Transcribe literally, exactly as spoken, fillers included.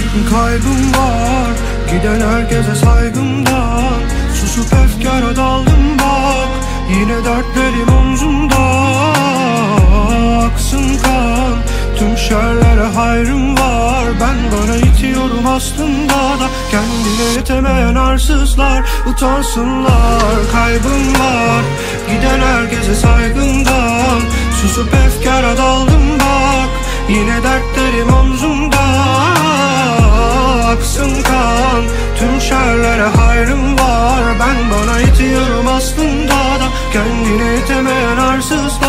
Kaybım var, giden herkese saygımdan. Susup efkara daldım bak, yine dertlerim omzumda. Aksın kan, tüm şerlere hayrım var. Ben bana itiyorum aslında da, kendine yetemeyen arsızlar utansınlar. Kaybım var, giden herkese saygımdan. Susup efkara daldım bak, yine dertlerim omzumda. Aksın kan, tüm şerlere hayrım var. Ben bana itiyorum aslında da, kendine yetemeyen arsızlar